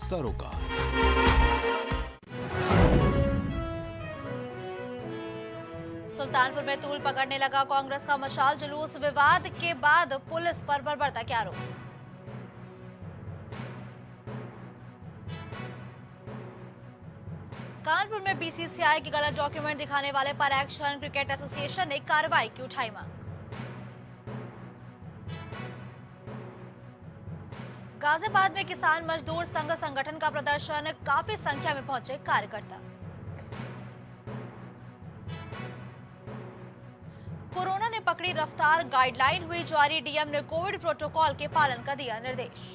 सरोकार। सुल्तानपुर में तूल पकड़ने लगा कांग्रेस का मशाल जुलूस। विवाद के बाद पुलिस पर बर्बरता के आरोप। कानपुर में बीसीसीआई के गलत डॉक्यूमेंट दिखाने वाले पर एक्शन। क्रिकेट एसोसिएशन ने कार्रवाई की उठाई मांग। गाजियाबाद में किसान मजदूर संघ संगठन का प्रदर्शन। काफी संख्या में पहुंचे कार्यकर्ता। कोरोना ने पकड़ी रफ्तार, गाइडलाइन हुई जारी। डीएम ने कोविड प्रोटोकॉल के पालन का दिया निर्देश।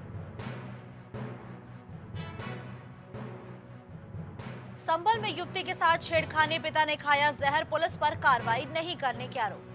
संभल में युवती के साथ छेड़खानी, पिता ने खाया जहर। पुलिस पर कार्रवाई नहीं करने के आरोप।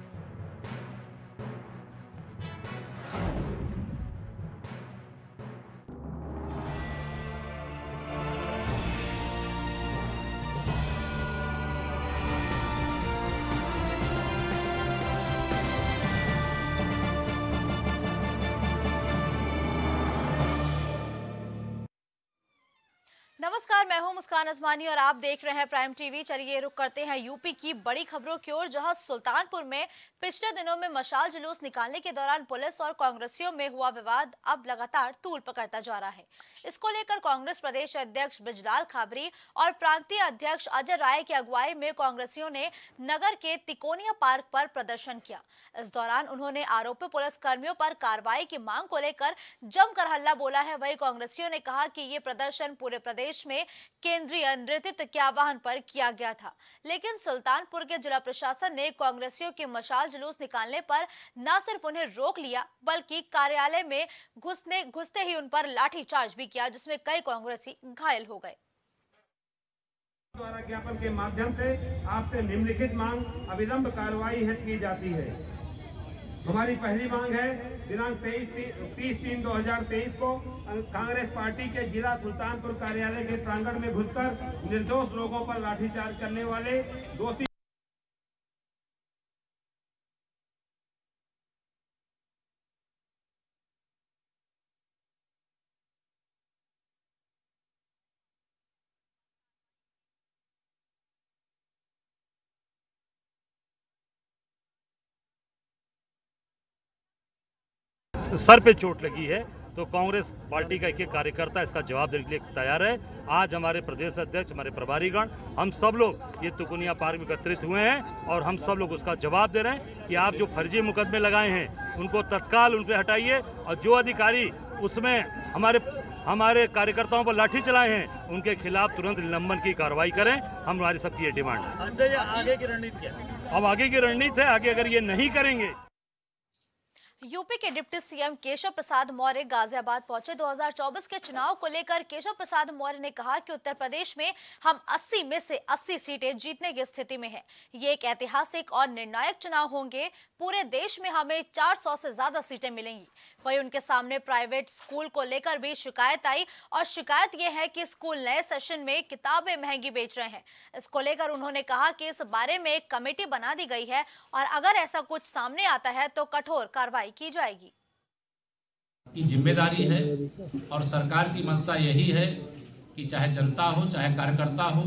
नमस्कार, मैं हूं मुस्कान अजमानी और आप देख रहे हैं प्राइम टीवी। चलिए रुक करते हैं यूपी की बड़ी खबरों की ओर, जहां सुल्तानपुर में पिछले दिनों में मशाल जुलूस निकालने के दौरान पुलिस और कांग्रेसियों में हुआ विवाद अब लगातार तूल पकड़ता जा रहा है। इसको लेकर कांग्रेस प्रदेश अध्यक्ष बृजलाल खाबरी और प्रांतीय अध्यक्ष अजय राय की अगुवाई में कांग्रेसियों ने नगर के तिकोनिया पार्क पर प्रदर्शन किया। इस दौरान उन्होंने आरोपी पुलिस कर्मियों पर कार्रवाई की मांग को लेकर जमकर हल्ला बोला है। वहीं कांग्रेसियों ने कहा कि ये प्रदर्शन पूरे प्रदेश में केंद्रीय नेतृत्व के आह्वान पर किया गया था, लेकिन सुल्तानपुर के जिला प्रशासन ने कांग्रेसियों के मशाल जुलूस निकालने पर न सिर्फ उन्हें रोक लिया, बल्कि कार्यालय में घुसते ही उन पर लाठीचार्ज भी किया, जिसमें कई कांग्रेसी घायल हो गए। द्वारा ज्ञापन के माध्यम से आपसे निम्नलिखित मांग अविलंब कार्रवाई हेतु की जाती है। हमारी पहली मांग है, दिनांक 30/3/2023 को कांग्रेस पार्टी के जिला सुल्तानपुर कार्यालय के प्रांगण में घुसकर निर्दोष लोगों पर लाठीचार्ज करने वाले दोषी सर पे चोट लगी है, तो कांग्रेस पार्टी का एक कार्यकर्ता इसका जवाब देने के लिए तैयार है। आज हमारे प्रदेश अध्यक्ष, हमारे प्रभारीगण, हम सब लोग ये तिकोनिया पार्क में एकत्रित हुए हैं और हम सब लोग उसका जवाब दे रहे हैं कि आप जो फर्जी मुकदमे लगाए हैं उनको तत्काल उन पर हटाइए, और जो अधिकारी उसमें हमारे कार्यकर्ताओं पर लाठी चलाए हैं उनके खिलाफ तुरंत निलंबन की कार्रवाई करें। हमारी सबकी ये डिमांड है। आगे की रणनीति क्या है? अब आगे की रणनीति है, आगे अगर ये नहीं करेंगे। यूपी के डिप्टी सीएम केशव प्रसाद मौर्य गाजियाबाद पहुंचे। 2024 के चुनाव को लेकर केशव प्रसाद मौर्य ने कहा कि उत्तर प्रदेश में हम 80 में से 80 सीटें जीतने की स्थिति में हैं। ये एक ऐतिहासिक और निर्णायक चुनाव होंगे। पूरे देश में हमें 400 से ज्यादा सीटें मिलेंगी। वहीं उनके सामने प्राइवेट स्कूल को लेकर भी शिकायत आई, और शिकायत यह है कि स्कूल नए सेशन में किताबें महंगी बेच रहे हैं। इसको लेकर उन्होंने कहा कि इस बारे में एक कमेटी बना दी गई है, और अगर ऐसा कुछ सामने आता है तो कठोर कार्रवाई की जाएगी। की जिम्मेदारी है और सरकार की मंशा यही है कि चाहे जनता हो चाहे कार्यकर्ता हो,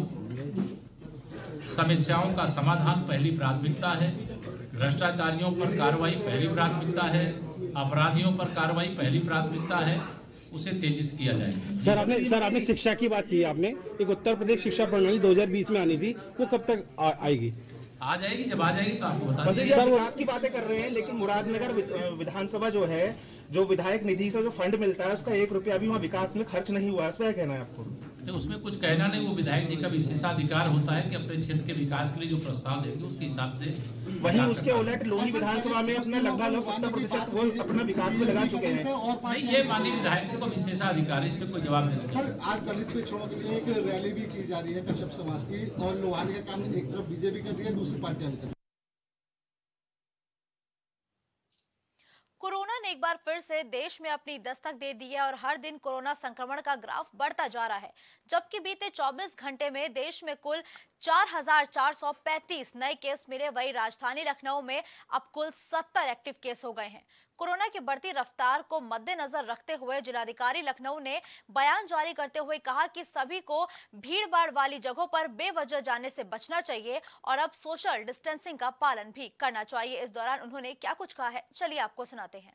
समस्याओं का समाधान पहली प्राथमिकता है। भ्रष्टाचारियों पर कार्रवाई पहली प्राथमिकता है, अपराधियों पर कार्रवाई पहली प्राथमिकता है, उसे तेजी से किया जाएगा। सर आपने शिक्षा की बात की, आपने एक उत्तर प्रदेश शिक्षा प्रणाली 2020 में आनी थी, वो कब तक आएगी? आ जाएगी, जब आ जाएगी तो आपको बता देंगे। सर विकास की बातें कर रहे हैं, लेकिन मुरादनगर विधानसभा जो है, जो विधायक निधि से जो फंड मिलता है उसका 1 रुपया भी वहाँ विकास में खर्च नहीं हुआ है। उसमें क्या कहना है आपको? तो उसमें कुछ कहना नहीं, वो विधायक जी का विशेषाधिकार होता है कि अपने क्षेत्र के विकास के लिए जो प्रस्ताव देंगे उसके हिसाब से। वहीं उसके उलट लोनी विधानसभा में अपना लगभग 70% वो अपना विकास में लगा चुके हैं। नहीं, ये माननीय विधायकों का विशेषाधिकार है, इसमें कोई जवाब नहीं। सर आज दलित पिछड़ों के लिए एक रैली भी की जा रही है कश्यप समाज की, और लोहानी का काम एक तरफ बीजेपी कर रही है, दूसरी पार्टियां कर रही है। कोरोना ने एक एक बार फिर से देश में अपनी दस्तक दे दी है और हर दिन कोरोना संक्रमण का ग्राफ बढ़ता जा रहा है, जबकि बीते 24 घंटे में देश में कुल 4,435 नए केस मिले। वहीं राजधानी लखनऊ में अब कुल 70 एक्टिव केस हो गए हैं। कोरोना की बढ़ती रफ्तार को मद्देनजर रखते हुए जिलाधिकारी लखनऊ ने बयान जारी करते हुए कहा कि सभी को भीड़-भाड़ वाली जगहों पर बेवजह जाने से बचना चाहिए और अब सोशल डिस्टेंसिंग का पालन भी करना चाहिए। इस दौरान उन्होंने क्या कुछ कहा है, चलिए आपको सुनाते हैं।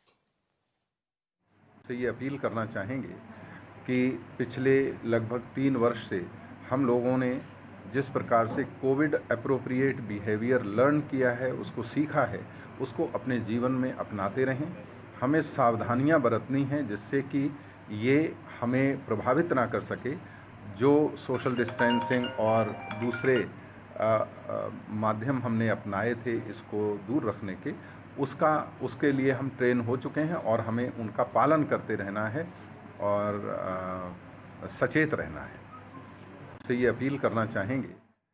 ये अपील करना चाहेंगे कि पिछले लगभग 3 वर्ष से हम लोगों ने जिस प्रकार से कोविड एप्रोप्रिएट बिहेवियर लर्न किया है, उसको सीखा है, उसको अपने जीवन में अपनाते रहें। हमें सावधानियां बरतनी हैं जिससे कि ये हमें प्रभावित ना कर सके। जो सोशल डिस्टेंसिंग और दूसरे माध्यम हमने अपनाए थे इसको दूर रखने के, उसके लिए हम ट्रेन हो चुके हैं और हमें उनका पालन करते रहना है और सचेत रहना है। से ये अपील करना चाहेंगे।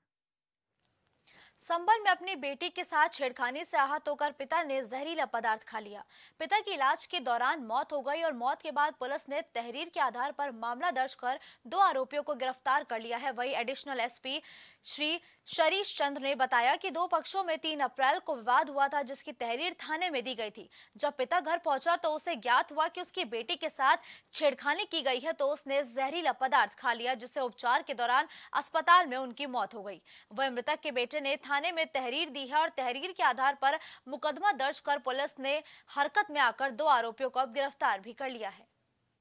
संभल में अपनी बेटी के साथ छेड़खानी से आहत होकर पिता ने जहरीला पदार्थ खा लिया। पिता की इलाज के दौरान मौत हो गई और मौत के बाद पुलिस ने तहरीर के आधार पर मामला दर्ज कर 2 आरोपियों को गिरफ्तार कर लिया है। वहीं एडिशनल एसपी श्री शरीश चंद्र ने बताया कि 2 पक्षों में 3 अप्रैल को विवाद हुआ था, जिसकी तहरीर थाने में दी गई थी। जब पिता घर पहुंचा तो उसे ज्ञात हुआ कि उसकी बेटी के साथ छेड़खानी की गई है, तो उसने जहरीला पदार्थ खा लिया, जिससे उपचार के दौरान अस्पताल में उनकी मौत हो गई। वह मृतक के बेटे ने थाने में तहरीर दी है और तहरीर के आधार पर मुकदमा दर्ज कर पुलिस ने हरकत में आकर 2 आरोपियों को गिरफ्तार भी कर लिया है।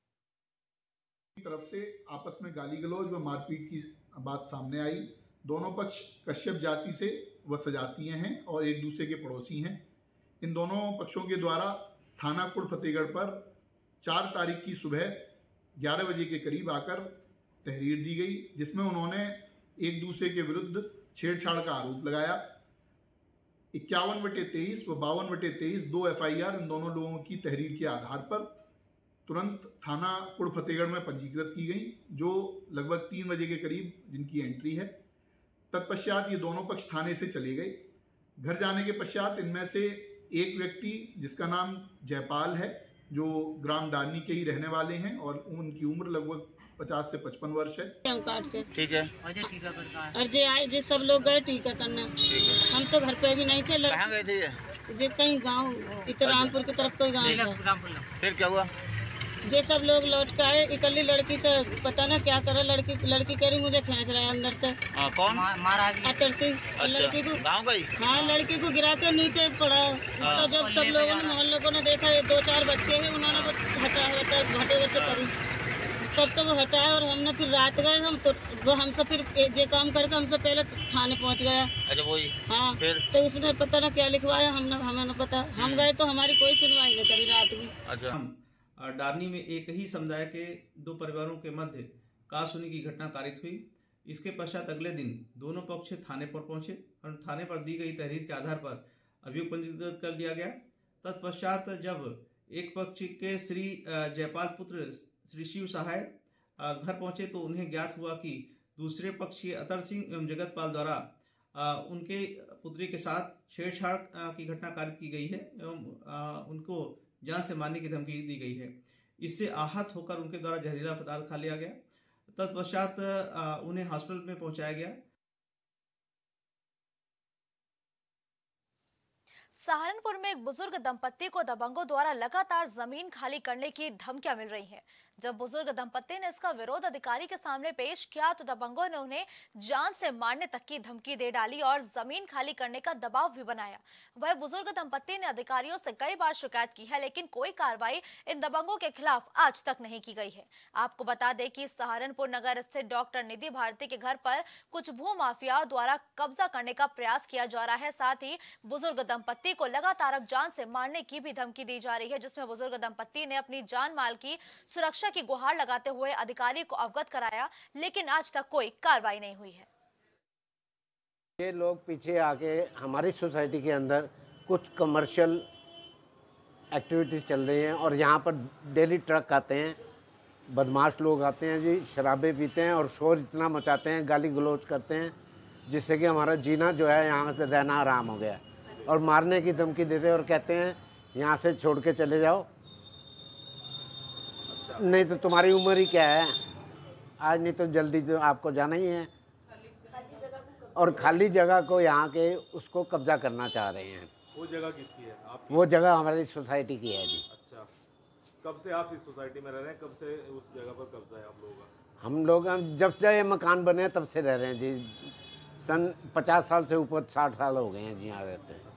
तरफ से आपस में गाली गलौज व मारपीट की बात सामने आई। दोनों पक्ष कश्यप जाति से व सजातीय हैं और एक दूसरे के पड़ोसी हैं। इन दोनों पक्षों के द्वारा थाना कुड़ फतेहगढ़ पर 4 तारीख की सुबह 11 बजे के करीब आकर तहरीर दी गई, जिसमें उन्होंने एक दूसरे के विरुद्ध छेड़छाड़ का आरोप लगाया। 51/23 व 52/23 2 FIR इन दोनों लोगों की तहरीर के आधार पर तुरंत थाना कुड़ फतेहगढ़ में पंजीकृत की गई, जो लगभग 3 बजे के करीब जिनकी एंट्री है। तत्पश्चात ये दोनों पक्ष थाने से चले गए। घर जाने के पश्चात इनमें से एक व्यक्ति जिसका नाम जयपाल है, जो ग्राम डारनी के ही रहने वाले हैं और उनकी उम्र लगभग 50 से 55 वर्ष है। ठीक है। अजय आए जी, सब लोग गए टीका करना। हम तो घर पे भी नहीं थे। कहाँ गए थे? जी कहीं गाँव इतरामपुर की तरफ कोई गाँव था। फिर क्या हुआ? जे सब लोग लौट के आए। इकल्ली लड़की से पता ना क्या करे, लड़की कह रही मुझे खींच रहा है अंदर से। कौन? अतर सिंह। अच्छा, लड़की को गाँव गई? हाँ, लड़की को गिरा के नीचे पड़ा। तो जब सब लोगों ने मोहल्ले ने देखा, 2-4 बच्चे हैं, उन्होंने घटे बच्चे करी तब तो वो हटाया और हमने फिर रात गए हम तो वो हमसे फिर ये काम करके हमसे पहले थाने पहुंच गया। अच्छा वही? हाँ। फिर तो उसने पता ना क्या लिखवाया, हमें न पता। हम गए तो हमारी कोई सुनवाई नहीं करी रात की। अच्छा। डारनी में एक ही समुदाय के 2 परिवारों के मध्य कासुनी की घटना कारित हुई। इसके पश्चात अगले दिन दोनों पक्ष थाने पर पहुंचे और थाने पर दी गई तहरीर के आधार पर अभियोग पंजीकृत कर लिया गया। तत्पश्चात जब एक पक्ष के श्री जयपाल पुत्र श्री शिव सहाय घर पहुंचे तो उन्हें ज्ञात हुआ कि दूसरे पक्ष के अतर सिंह एवं जगतपाल द्वारा उनके पुत्री के साथ छेड़छाड़ की घटना कारित की गई है एवं उनको जान से मारने की धमकी दी गई है। इससे आहत होकर उनके द्वारा जहरीला पदार्थ खा लिया गया। तत्पश्चात उन्हें हॉस्पिटल में पहुंचाया गया। सहारनपुर में एक बुजुर्ग दंपत्ति को दबंगों द्वारा लगातार जमीन खाली करने की धमकियां मिल रही हैं। जब बुजुर्ग दंपत्ति ने इसका विरोध अधिकारी के सामने पेश किया तो दबंगों ने उन्हें जान से मारने तक की धमकी दे डाली और जमीन खाली करने का दबाव भी बनाया। वह बुजुर्ग दंपत्ति ने अधिकारियों से कई बार शिकायत की है, लेकिन कोई कार्रवाई इन दबंगों के खिलाफ आज तक नहीं की गई है। आपको बता दें कि सहारनपुर नगर स्थित डॉक्टर निधि भारती के घर पर कुछ भू माफियाओं द्वारा कब्जा करने का प्रयास किया जा रहा है। साथ ही बुजुर्ग दंपत्ति को लगातार अब जान से मारने की भी धमकी दी जा रही है, जिसमें बुजुर्ग दंपत्ति ने अपनी जान माल की सुरक्षा की गुहार लगाते हुए अधिकारी को अवगत कराया, लेकिन आज तक कोई कार्रवाई नहीं हुई है। ये लोग पीछे आके हमारी सोसाइटी के अंदर कुछ कमर्शियल एक्टिविटीज चल रही हैं और यहाँ पर डेली ट्रक आते हैं, बदमाश लोग आते हैं जी, शराबे पीते हैं और शोर इतना मचाते हैं, गाली गलौज करते हैं, जिससे कि हमारा जीना जो है यहाँ से रहना आराम हो गया और मारने की धमकी देते हैं और कहते हैं यहाँ से छोड़ के चले जाओ नहीं तो तुम्हारी उम्र ही क्या है, आज नहीं तो जल्दी तो आपको जाना ही है। और खाली जगह को यहाँ के उसको कब्जा करना चाह रहे हैं। वो जगह किसकी है आपकी? वो जगह हमारी सोसाइटी की है जी। अच्छा, कब से आप इस सोसाइटी में रह रहे हैं? कब से उस जगह पर कब्जा है आप लोगों का? हम लोग जब से ये मकान बने तब से रह रहे हैं जी। सन 50 साल से ऊपर 60 साल हो गए हैं जी यहाँ रहते हैं।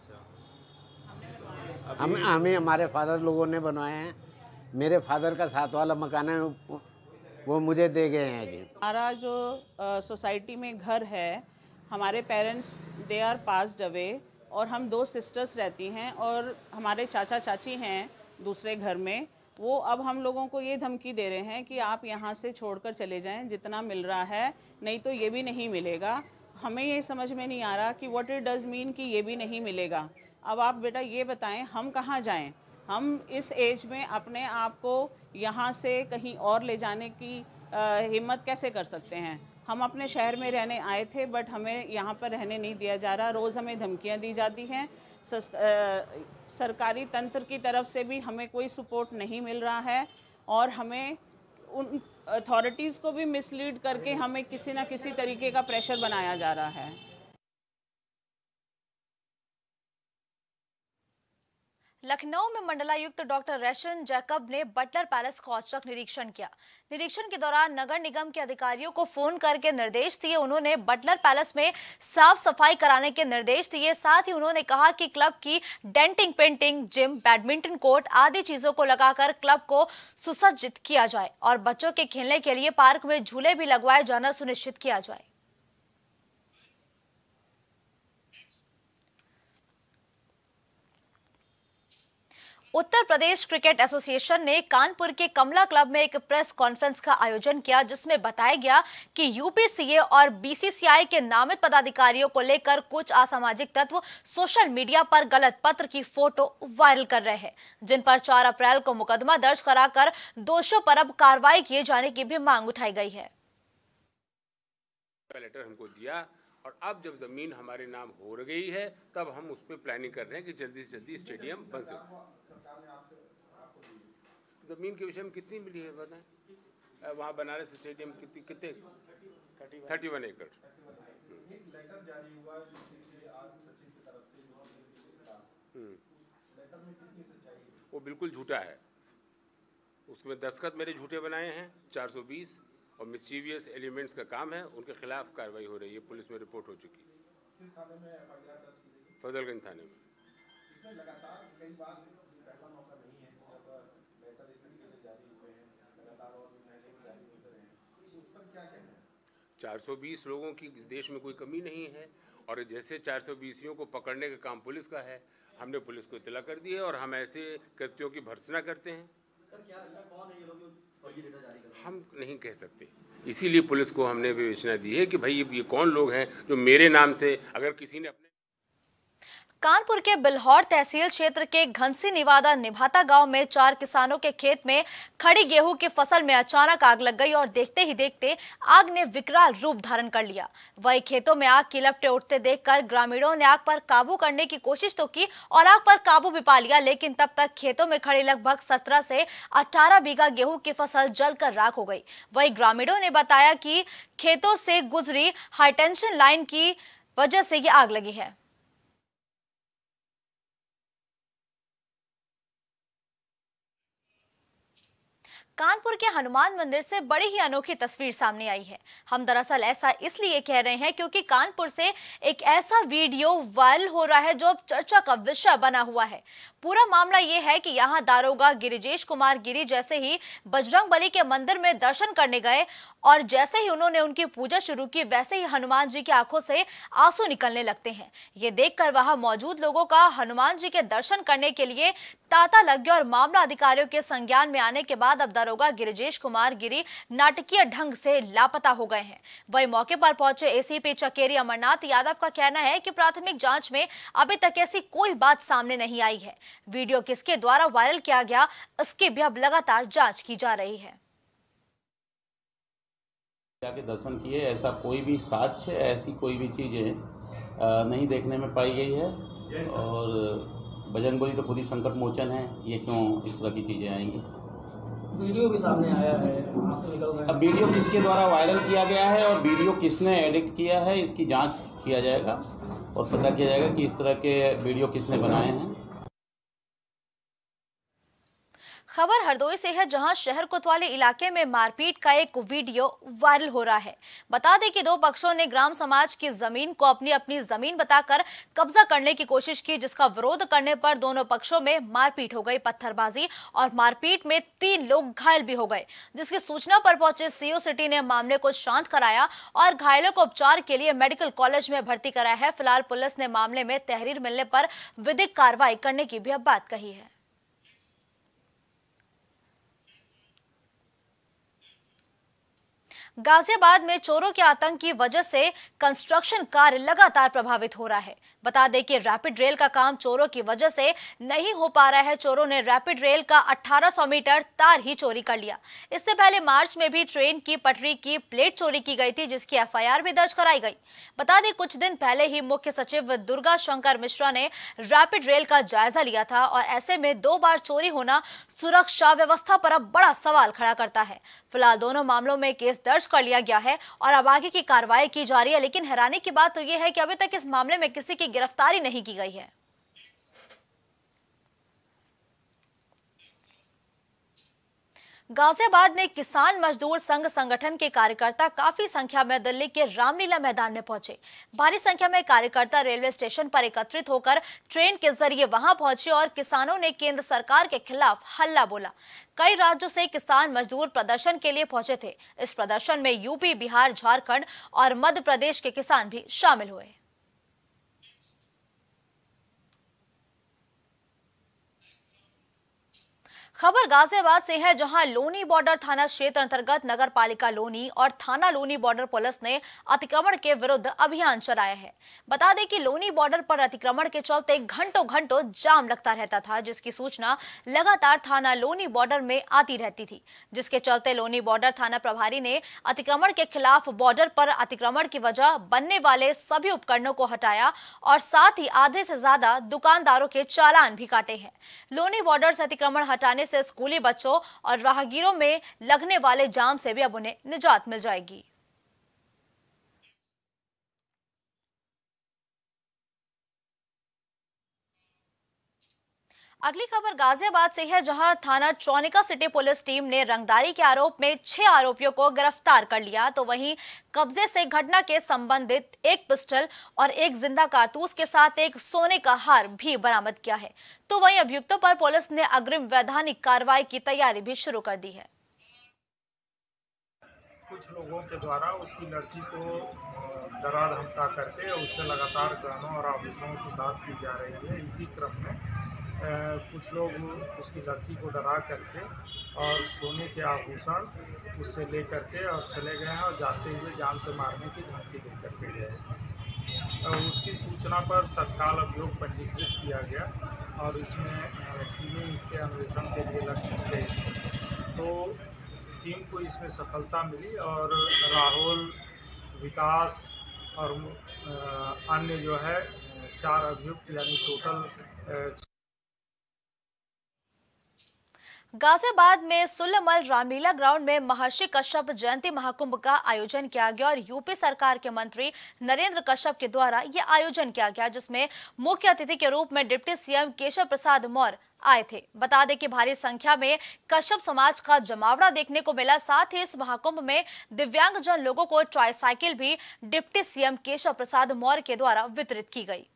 हमें हमारे फादर लोगों ने बनवाए हैं। मेरे फादर का साथ वाला मकान है वो मुझे दे गए हैं जी। हमारा जो सोसाइटी में घर है, हमारे parents they are passed away और हम 2 सिस्टर्स रहती हैं और हमारे चाचा चाची हैं दूसरे घर में। वो अब हम लोगों को ये धमकी दे रहे हैं कि आप यहाँ से छोड़कर चले जाएं, जितना मिल रहा है, नहीं तो ये भी नहीं मिलेगा। हमें ये समझ में नहीं आ रहा कि व्हाट इट डज़ मीन कि ये भी नहीं मिलेगा। अब आप बेटा ये बताएं हम कहाँ जाएं? हम इस एज में अपने आप को यहाँ से कहीं और ले जाने की हिम्मत कैसे कर सकते हैं? हम अपने शहर में रहने आए थे बट हमें यहाँ पर रहने नहीं दिया जा रहा। रोज़ हमें धमकियाँ दी जाती हैं। सरकारी तंत्र की तरफ से भी हमें कोई सपोर्ट नहीं मिल रहा है और हमें उन अथॉरिटीज़ को भी मिसलीड करके हमें किसी न किसी तरीके का प्रेशर बनाया जा रहा है। लखनऊ में मंडलायुक्त डॉक्टर रेशन जैकब ने बटलर पैलेस का औचक निरीक्षण किया। निरीक्षण के दौरान नगर निगम के अधिकारियों को फोन करके निर्देश दिए। उन्होंने बटलर पैलेस में साफ सफाई कराने के निर्देश दिए। साथ ही उन्होंने कहा कि क्लब की denting, painting, gym, badminton court आदि चीजों को लगाकर क्लब को सुसज्जित किया जाए और बच्चों के खेलने के लिए पार्क में झूले भी लगवाए जाना सुनिश्चित किया जाए। उत्तर प्रदेश क्रिकेट एसोसिएशन ने कानपुर के कमला क्लब में एक प्रेस कॉन्फ्रेंस का आयोजन किया, जिसमें बताया गया कि यूपीसीए और बीसीसीआई के नामित पदाधिकारियों को लेकर कुछ असामाजिक तत्व सोशल मीडिया पर गलत पत्र की फोटो वायरल कर रहे हैं, जिन पर 4 अप्रैल को मुकदमा दर्ज कराकर दोषियों पर अब कार्रवाई किए जाने की भी मांग उठाई गई है। लेटर हमको दिया और अब जब जमीन हमारे नाम हो गई है तब हम उस पर प्लानिंग कर रहे हैं कि जल्दी से जल्दी स्टेडियम बन सके। जमीन के विषय में कितनी मिली है बताएं? वहाँ बनारस स्टेडियम कितने 31 एकड़। वो बिल्कुल झूठा है। उसमें दस्तखत मेरे झूठे बनाए हैं। 420 और मिस्चीवियस एलिमेंट्स का काम है, उनके खिलाफ कार्रवाई हो रही है। पुलिस में रिपोर्ट हो चुकी है। फजलगंज थाने में। लगातार कई बार पहला मौका नहीं है जब लेटर इस तरीके से जारी हुए हैं, लगातार और पहले भी जारी होते रहे हैं, उस पर क्या कहना है? 420 लोगों की इस देश में कोई कमी नहीं है और जैसे 420 को पकड़ने का काम पुलिस का है, हमने पुलिस को इत्तला कर दी है और हम ऐसे कृत्यों की भर्त्सना करते हैं। हम नहीं कह सकते, इसीलिए पुलिस को हमने विवेचना दी है कि भाई ये कौन लोग हैं जो मेरे नाम से, अगर किसी ने अपने कानपुर के बिल्हौर तहसील क्षेत्र के घंसी निवादा निभाता गांव में 4 किसानों के खेत में खड़ी गेहूं की फसल में अचानक आग लग गई और देखते ही देखते आग ने विकराल रूप धारण कर लिया। वही खेतों में आग की लपटें उठते देखकर ग्रामीणों ने आग पर काबू करने की कोशिश तो की और आग पर काबू भी पा लिया, लेकिन तब तक खेतों में खड़ी लगभग 17 से 18 बीघा गेहूं की फसल जलकर राख हो गई। वही ग्रामीणों ने बताया कि खेतों से गुजरी हाईटेंशन लाइन की वजह से ये आग लगी है। कानपुर के हनुमान मंदिर से बड़ी ही अनोखी तस्वीर सामने आई है। हम दरअसल ऐसा इसलिए कह रहे हैं क्योंकि कानपुर से एक ऐसा वीडियो वायरल हो रहा है जो अब चर्चा का विषय बना हुआ है। पूरा मामला ये है कि यहाँ दारोगा गिरिजेश कुमार गिरी जैसे ही बजरंगबली के मंदिर में दर्शन करने गए और जैसे ही उन्होंने उनकी पूजा शुरू की, वैसे ही हनुमान जी की आंखों से आंसू निकलने लगते हैं। ये देखकर वहां मौजूद लोगों का हनुमान जी के दर्शन करने के लिए तांता लग गया और मामला अधिकारियों के संज्ञान में आने के बाद अब दारोगा गिरिजेश कुमार गिरी नाटकीय ढंग से लापता हो गए हैं। वही मौके पर पहुंचे एसीपी चकेरी अमरनाथ यादव का कहना है कि प्राथमिक जांच में अभी तक ऐसी कोई बात सामने नहीं आई है। वीडियो किसके द्वारा वायरल किया गया, इसकी भी अब लगातार जांच की जा रही है। जाके दर्शन किए, ऐसा कोई भी साक्ष्य, ऐसी कोई भी चीजें नहीं देखने में पाई गई है और बजरंगबली तो खुद ही संकट मोचन है, ये क्यों इस तरह की चीजें आएंगी। वीडियो भी सामने आया है, अब वीडियो किसके द्वारा वायरल किया गया है और वीडियो किसने एडिट किया है, इसकी जांच किया जाएगा और पता किया जाएगा कि इस तरह के वीडियो किसने बनाए हैं। खबर हरदोई से है, जहां शहर कोतवाली इलाके में मारपीट का एक वीडियो वायरल हो रहा है। बता दें कि दो पक्षों ने ग्राम समाज की जमीन को अपनी अपनी जमीन बताकर कब्जा करने की कोशिश की, जिसका विरोध करने पर दोनों पक्षों में मारपीट हो गई। पत्थरबाजी और मारपीट में 3 लोग घायल भी हो गए, जिसकी सूचना पर पहुंचे सीओ सिटी ने मामले को शांत कराया और घायलों को उपचार के लिए मेडिकल कॉलेज में भर्ती कराया है। फिलहाल पुलिस ने मामले में तहरीर मिलने पर विधिक कार्रवाई करने की भी अब बात कही है। गाजियाबाद में चोरों के आतंक की वजह से कंस्ट्रक्शन कार्य लगातार प्रभावित हो रहा है। बता दें कि रैपिड रेल का काम चोरों की वजह से नहीं हो पा रहा है। चोरों ने रैपिड रेल का 1800 मीटर तार ही चोरी कर लिया। इससे पहले मार्च में भी ट्रेन की पटरी की प्लेट चोरी की गई थी, जिसकी एफआईआर भी दर्ज कराई गई। बता दें कुछ दिन पहले ही मुख्य सचिव दुर्गा शंकर मिश्रा ने रैपिड रेल का जायजा लिया था और ऐसे में 2 बार चोरी होना सुरक्षा व्यवस्था पर अब बड़ा सवाल खड़ा करता है। फिलहाल दोनों मामलों में केस दर्ज कर लिया गया है और अब आगे की कार्रवाई की जा रही है। लेकिन हैरानी की बात तो यह है कि अभी तक इस मामले में किसी की गिरफ्तारी नहीं की गई है। गाजियाबाद में किसान मजदूर संघ संगठन के कार्यकर्ता काफी संख्या में दिल्ली के रामलीला मैदान में पहुंचे। भारी संख्या में कार्यकर्ता रेलवे स्टेशन पर एकत्रित होकर ट्रेन के जरिए वहां पहुंचे और किसानों ने केंद्र सरकार के खिलाफ हल्ला बोला। कई राज्यों से किसान मजदूर प्रदर्शन के लिए पहुंचे थे। इस प्रदर्शन में यूपी, बिहार, झारखंड और मध्य प्रदेश के किसान भी शामिल हुए। खबर गाजियाबाद से है, जहां लोनी बॉर्डर थाना क्षेत्र अंतर्गत नगर पालिका लोनी और थाना लोनी बॉर्डर पुलिस ने अतिक्रमण के विरुद्ध अभियान चलाया है। बता दें कि लोनी बॉर्डर पर अतिक्रमण के चलते घंटों घंटों जाम लगता रहता था, जिसकी सूचना लगातार थाना लोनी बॉर्डर में आती रहती थी, जिसके चलते लोनी बॉर्डर थाना प्रभारी ने अतिक्रमण के खिलाफ बॉर्डर पर अतिक्रमण की वजह बनने वाले सभी उपकरणों को हटाया और साथ ही आधे से ज्यादा दुकानदारों के चालान भी काटे हैं। लोनी बॉर्डर से अतिक्रमण हटाने से स्कूली बच्चों और राहगीरों में लगने वाले जाम से भी अब उन्हें निजात मिल जाएगी। अगली खबर गाजियाबाद से है, जहां थाना ट्रोनिका सिटी पुलिस टीम ने रंगदारी के आरोप में 6 आरोपियों को गिरफ्तार कर लिया। तो वहीं कब्जे से घटना के संबंधित एक पिस्टल और एक जिंदा कारतूस के साथ एक सोने का हार भी बरामद किया है। तो वहीं अभियुक्तों पर पुलिस ने अग्रिम वैधानिक कार्रवाई की तैयारी भी शुरू कर दी है। कुछ लोगों के द्वारा उसकी लड़की को डरा धमका करके उससे लगातार गहनों और आभूषणों की बात की जा रही है। इसी क्रम में कुछ लोग उसकी लड़की को डरा करके और सोने के आभूषण उससे ले करके और चले गए हैं और जाते हुए जान से मारने की धमकी दे करके गए। उसकी सूचना पर तत्काल अभियोग पंजीकृत किया गया और इसमें टीमें इसके अन्वेषण के लिए लग गई। तो टीम को इसमें सफलता मिली और राहुल, विकास और अन्य जो है 4 अभियुक्त यानी टोटल। गाजियाबाद में सुल्लमल रामलीला ग्राउंड में महर्षि कश्यप जयंती महाकुंभ का आयोजन किया गया और यूपी सरकार के मंत्री नरेंद्र कश्यप के द्वारा यह आयोजन किया गया, जिसमें मुख्य अतिथि के रूप में डिप्टी सीएम केशव प्रसाद मौर्य आए थे। बता दें कि भारी संख्या में कश्यप समाज का जमावड़ा देखने को मिला। साथ ही इस महाकुंभ में दिव्यांगजन लोगों को ट्राईसाइकिल भी डिप्टी सीएम केशव प्रसाद मौर्य के द्वारा वितरित की गई।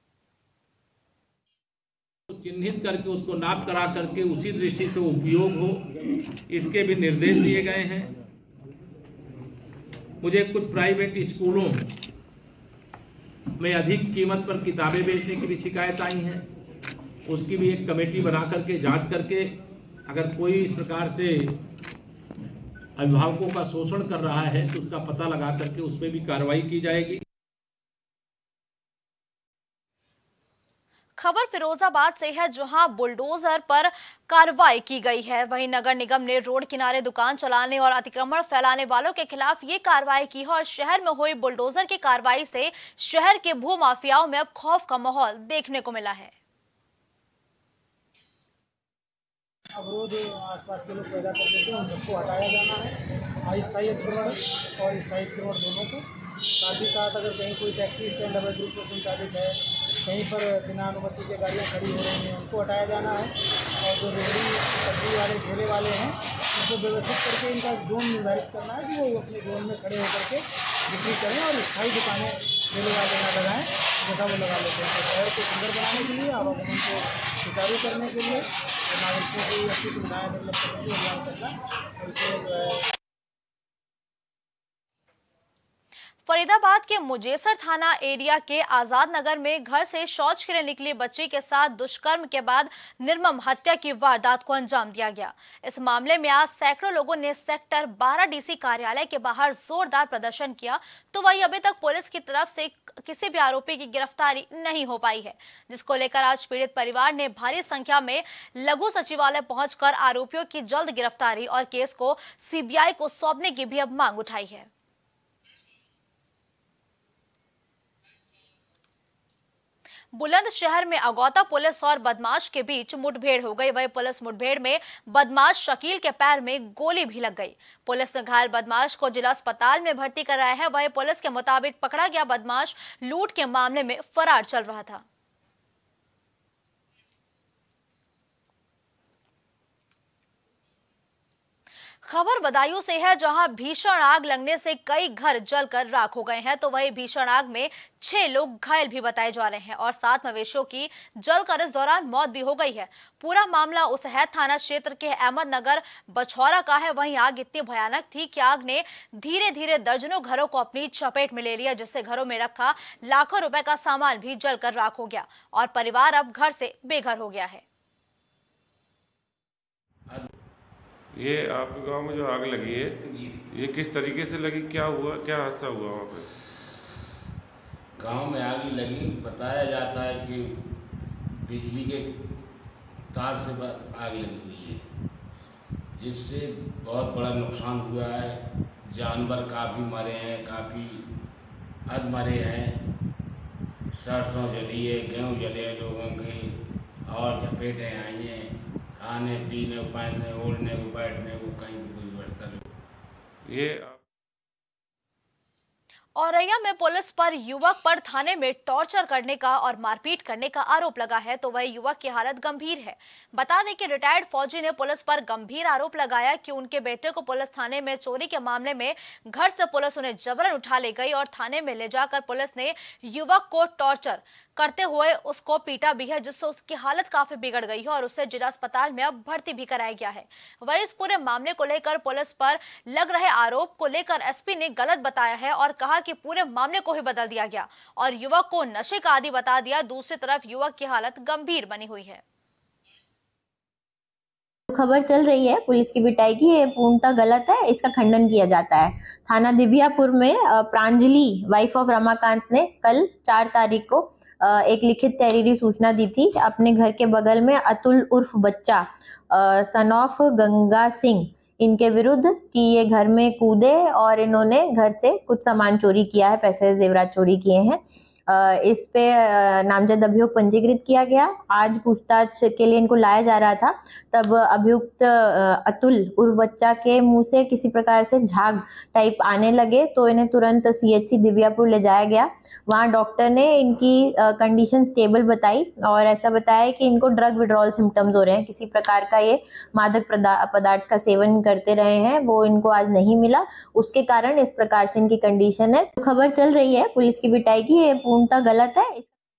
चिन्हित करके उसको नाप करा करके उसी दृष्टि से उपयोग हो, इसके भी निर्देश दिए गए हैं। मुझे कुछ प्राइवेट स्कूलों में अधिक कीमत पर किताबें बेचने की भी शिकायत आई हैं। उसकी भी एक कमेटी बना करके जांच करके अगर कोई इस प्रकार से अभिभावकों का शोषण कर रहा है तो उसका पता लगा करके उस पर भी कार्रवाई की जाएगी। खबर फिरोजाबाद से है, जहां बुलडोजर पर कार्रवाई की गई है। वहीं नगर निगम ने रोड किनारे दुकान चलाने और अतिक्रमण फैलाने वालों के खिलाफ ये कार्रवाई की है और शहर में हुई बुलडोजर की कार्रवाई से शहर के भूमाफियाओं में अब खौफ का माहौल देखने को मिला है। अवरोध आसपास के लोग पैदा कर देते हैं, उन सबको हटाया जाना है, अस्थायी अतिक्रमण और स्थायी अतिक्रमण दोनों को। साथ ही साथ अगर कहीं कोई टैक्सी स्टैंड अवैध रूप से संचालित है, कहीं पर बिना अनुमति के गाड़ियाँ खड़ी हो रही हैं, उनको हटाया जाना है। और जो रेहड़ी सब्जी वाले ठेले वाले हैं उनको व्यवस्थित करके इनका जोन निर्धारित करना है कि वो अपने जोन में खड़े होकर के बिक्री करें और स्थायी दुकानें ठेले वाले ना लगाएँ जैसा वो लगा लेते हैं। तो शहर को सुंदर बनाने के लिए, आवागमन को सुचारू करने के लिए, नागरिकों को अच्छी सुविधाएँ डेवलप करने के लिए अभियान करना और इसे फरीदाबाद के मुजेसर थाना एरिया के आजाद नगर में घर से शौच के लिए निकली बच्ची के साथ दुष्कर्म के बाद निर्मम हत्या की वारदात को अंजाम दिया गया। इस मामले में आज सैकड़ों लोगों ने सेक्टर 12 डीसी कार्यालय के बाहर जोरदार प्रदर्शन किया, तो वही अभी तक पुलिस की तरफ से किसी भी आरोपी की गिरफ्तारी नहीं हो पाई है, जिसको लेकर आज पीड़ित परिवार ने भारी संख्या में लघु सचिवालय पहुंचकर आरोपियों की जल्द गिरफ्तारी और केस को सीबीआई को सौंपने की भी अब मांग उठाई है। बुलंदशहर में अगौता पुलिस और बदमाश के बीच मुठभेड़ हो गई। वही पुलिस मुठभेड़ में बदमाश शकील के पैर में गोली भी लग गई। पुलिस ने घायल बदमाश को जिला अस्पताल में भर्ती कराया है। वही पुलिस के मुताबिक पकड़ा गया बदमाश लूट के मामले में फरार चल रहा था। खबर बदायूं से है, जहां भीषण आग लगने से कई घर जलकर राख हो गए हैं, तो वही भीषण आग में 6 लोग घायल भी बताए जा रहे हैं और 7 मवेशियों की जलकर इस दौरान मौत भी हो गई है। पूरा मामला उसहैद थाना क्षेत्र के अहमदनगर बछौरा का है। वहीं आग इतनी भयानक थी कि आग ने धीरे धीरे दर्जनों घरों को अपनी चपेट में ले लिया, जिससे घरों में रखा लाखों रुपए का सामान भी जलकर राख हो गया और परिवार अब घर से बेघर हो गया है। ये आपके गांव में जो आग लगी है, ये किस तरीके से लगी, क्या हुआ, क्या हादसा हुआ वहाँ पे? गांव में आग लगी, बताया जाता है कि बिजली के तार से आग लगी हुई है, जिससे बहुत बड़ा नुकसान हुआ है। जानवर काफ़ी मरे हैं, काफ़ी हद मरे हैं, सरसों जली है, गेहूँ जले हैं लोगों के, और चपेटें आई हैं, खाने पीने पहनने ओढ़ने को बैठने को कहीं भी कोई व्यवस्था नहीं। ये औरैया में पुलिस पर युवक पर थाने में टॉर्चर करने का और मारपीट करने का आरोप लगा है, तो वह युवक की हालत गंभीर है। बता दें कि रिटायर्ड फौजी ने पुलिस पर गंभीर आरोप लगाया कि उनके बेटे को पुलिस थाने में चोरी के मामले में घर से पुलिस उन्हें जबरन उठा ले गई और थाने में ले जाकर पुलिस ने युवक को टॉर्चर करते हुए उसको पीटा भी है, जिससे उसकी हालत काफी बिगड़ गई है और उसे जिला अस्पताल में अब भर्ती भी कराया गया है। वहीं इस पूरे मामले को लेकर पुलिस पर लग रहे आरोप को लेकर एसपी ने गलत बताया है और कहा कि पूरे मामले को ही बदल दिया गया और युवक को नशे का आदी बता दिया। दूसरी तरफ युवक की हालत गंभीर बनी हुई है। खबर चल रही है पुलिस की पिटाई की, ये पूर्णतः गलत है, इसका खंडन किया जाता है। थाना दिबियापुर में प्रांजलि वाइफ ऑफ रमाकांत ने कल 4 तारीख को एक लिखित तहरीरी सूचना दी थी अपने घर के बगल में अतुल उर्फ बच्चा सन ऑफ गंगा सिंह इनके विरुद्ध कि ये घर में कूदे और इन्होंने घर से कुछ सामान चोरी किया है, पैसे जेवरात चोरी किए हैं। इस पे नामजद अभियोग पंजीकृत किया गया। आज पूछताछ के लिए इनको लाया जा रहा था, तब अभियुक्त अतुल उर्फ बच्चा के मुंह से किसी प्रकार से झाग टाइप आने लगे, तो इन्हें तुरंत सीएचसी दिव्यापुर ले जाया गया। वहाँ डॉक्टर ने इनकी कंडीशन स्टेबल बताई और ऐसा बताया कि इनको ड्रग विड्रॉल सिम्टम्स हो रहे हैं, किसी प्रकार का ये मादक पदार्थ का सेवन करते रहे हैं, वो इनको आज नहीं मिला, उसके कारण इस प्रकार से इनकी कंडीशन है। तो खबर चल रही है पुलिस की पिटाई की, ये पूर्णतः गलत है।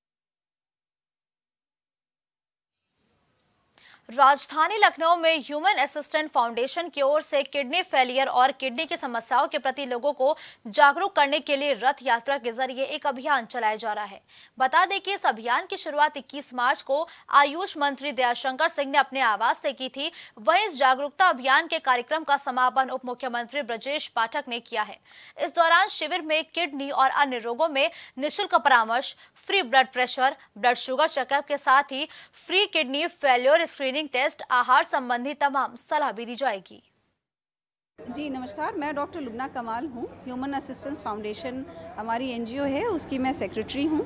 राजधानी लखनऊ में ह्यूमन असिस्टेंट फाउंडेशन की ओर से किडनी फेलियर और किडनी की समस्याओं के प्रति लोगों को जागरूक करने के लिए रथ यात्रा के जरिए एक अभियान चलाया जा रहा है। बता दें कि इस अभियान की शुरुआत 21 मार्च को आयुष मंत्री दयाशंकर सिंह ने अपने आवास से की थी। वहीं इस जागरूकता अभियान के कार्यक्रम का समापन उप मुख्यमंत्री ब्रजेश पाठक ने किया है। इस दौरान शिविर में किडनी और अन्य रोगों में निःशुल्क परामर्श, free blood pressure, blood sugar checkup के साथ ही free kidney failure screening test, आहार संबंधी तमाम सलाह भी दी जाएगी। जी नमस्कार, मैं डॉक्टर लुबना कमाल हूँ। ह्यूमन असिस्टेंस फाउंडेशन हमारी एनजीओ है, उसकी मैं सेक्रेटरी हूँ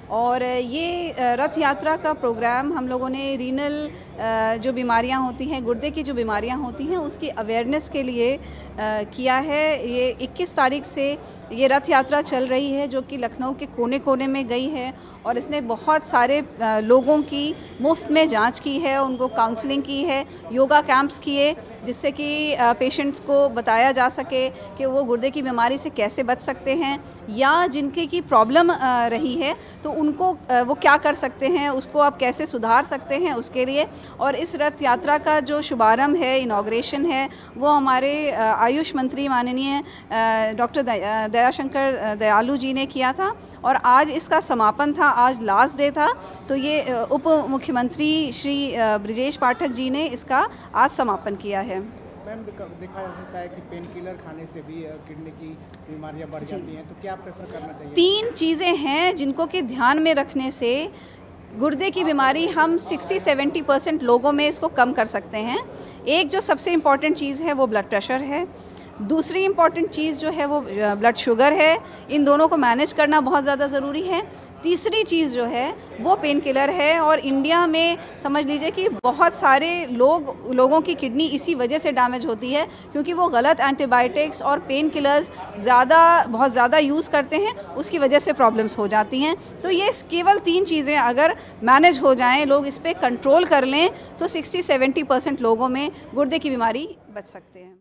और ये रथ यात्रा का प्रोग्राम हम लोगों ने रीनल जो बीमारियां होती हैं, गुर्दे की जो बीमारियां होती हैं, उसकी अवेयरनेस के लिए किया है। ये 21 तारीख से ये रथ यात्रा चल रही है, जो कि लखनऊ के कोने कोने में गई है और इसने बहुत सारे लोगों की मुफ्त में जांच की है, उनको काउंसलिंग की है, योगा कैंप्स किए, जिससे कि पेशेंट्स को बताया जा सके कि वो गुर्दे की बीमारी से कैसे बच सकते हैं, या जिनके की प्रॉब्लम रही है तो उनको वो क्या कर सकते हैं, उसको आप कैसे सुधार सकते हैं उसके लिए। और इस रथ यात्रा का जो शुभारंभ है, इनॉग्रेशन है, वो हमारे आयुष मंत्री माननीय डॉक्टर दयाशंकर दयालु जी ने किया था और आज इसका समापन था, आज लास्ट डे था। तो ये उप मुख्यमंत्री श्री ब्रिजेश पाठक जी ने इसका आज समापन किया है। मैम, देखा जाता है कि पेन किलर खाने से भी किडनी की बीमारियां बढ़ जाती हैं, तो क्या प्रेफर करना चाहिए? 3 चीज़ें हैं जिनको कि ध्यान में रखने से गुर्दे की बीमारी हम 60-70% लोगों में इसको कम कर सकते हैं। एक जो सबसे इम्पॉर्टेंट चीज़ है वो ब्लड प्रेशर है, दूसरी इम्पॉर्टेंट चीज़ जो है वो ब्लड शुगर है। इन दोनों को मैनेज करना बहुत ज़्यादा ज़रूरी है। तीसरी चीज़ जो है वो पेन किलर है, और इंडिया में समझ लीजिए कि बहुत सारे लोगों की किडनी इसी वजह से डैमेज होती है क्योंकि वो गलत एंटीबायोटिक्स और पेन किलर्स बहुत ज़्यादा यूज़ करते हैं, उसकी वजह से प्रॉब्लम्स हो जाती हैं। तो ये केवल 3 चीज़ें अगर मैनेज हो जाएं, लोग इस पर कंट्रोल कर लें, तो 60-70% लोगों में गुर्दे की बीमारी बच सकते हैं।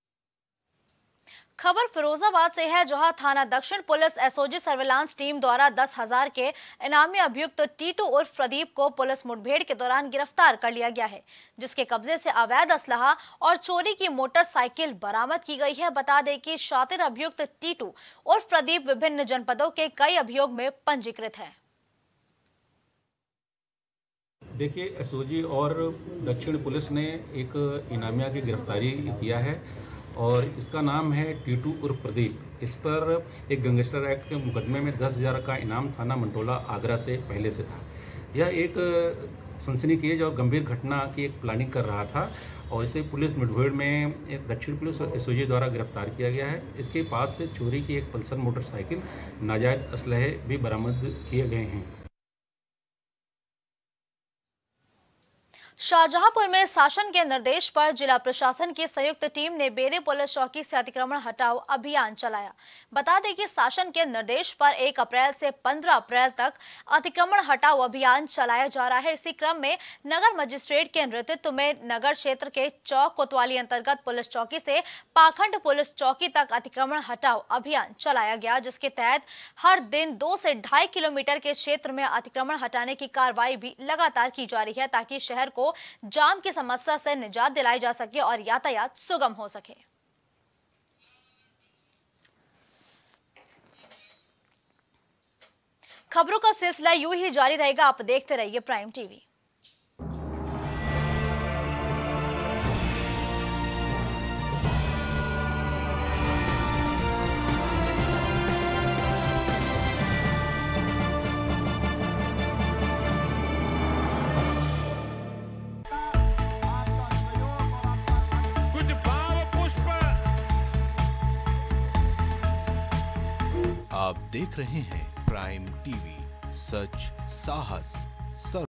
खबर फिरोजाबाद से है, जहां थाना दक्षिण पुलिस एसओजी सर्विलांस टीम द्वारा 10,000 के इनामी अभियुक्त टीटू उर्फ प्रदीप को पुलिस मुठभेड़ के दौरान गिरफ्तार कर लिया गया है, जिसके कब्जे से अवैध असलहा और चोरी की मोटरसाइकिल बरामद की गई है। बता दें कि शातिर अभियुक्त टीटू उर्फ प्रदीप विभिन्न जनपदों के कई अभियोग में पंजीकृत है। देखिए, एसओजी और दक्षिण पुलिस ने एक इनामिया की गिरफ्तारी किया है और इसका नाम है टीटू उर्फ प्रदीप। इस पर एक गैंगस्टर एक्ट के मुकदमे में 10,000 का इनाम थाना मंटोला आगरा से पहले से था। यह एक सनसनीखेज और गंभीर घटना की एक प्लानिंग कर रहा था और इसे पुलिस मुठभेड़ में दक्षिण पुलिस और एसओजी द्वारा गिरफ्तार किया गया है। इसके पास से चोरी की एक पल्सर मोटरसाइकिल, नाजायज असलहे भी बरामद किए गए हैं। शाहजहांपुर में शासन के निर्देश पर जिला प्रशासन की संयुक्त टीम ने बेरे पुलिस चौकी से अतिक्रमण हटाओ अभियान चलाया। बता दें कि शासन के निर्देश पर 1 अप्रैल से 15 अप्रैल तक अतिक्रमण हटाओ अभियान चलाया जा रहा है। इसी क्रम में नगर मजिस्ट्रेट के नेतृत्व में नगर क्षेत्र के चौक कोतवाली अंतर्गत पुलिस चौकी से पाखंड पुलिस चौकी तक अतिक्रमण हटाओ अभियान चलाया गया, जिसके तहत हर दिन 2 से 2.5 किलोमीटर के क्षेत्र में अतिक्रमण हटाने की कार्रवाई भी लगातार की जा रही है, ताकि शहर को जाम की समस्या से निजात दिलाई जा सके और यातायात सुगम हो सके। खबरों का सिलसिला यूं ही जारी रहेगा, आप देखते रहिए प्राइम टीवी। आप देख रहे हैं प्राइम टीवी, सच साहस सरोकार।